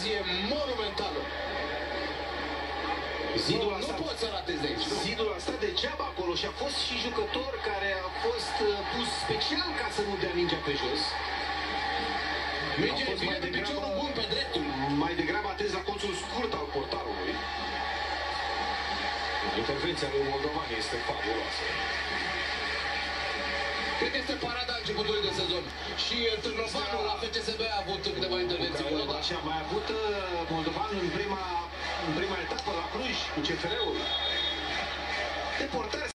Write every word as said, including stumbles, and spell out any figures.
ocazie monumentală. Zidul nu, asta, nu poți să ratezi de aici. Zidul asta degeaba acolo și a fost și jucător care a fost pus special ca să nu dea mingea pe jos. Mingea vine de piciorul bun pe dreptul. Mai degrabă atent la colțul scurt al portarului. Intervenția lui Moldovan este fabuloasă. Cred că este parada începutului de sezon. Și Târnovanul la F C S B a avut câteva intervenții bune. Da? Și a mai avut Moldovan în prima, în prima etapă la Cluj cu C F R-ul. De portar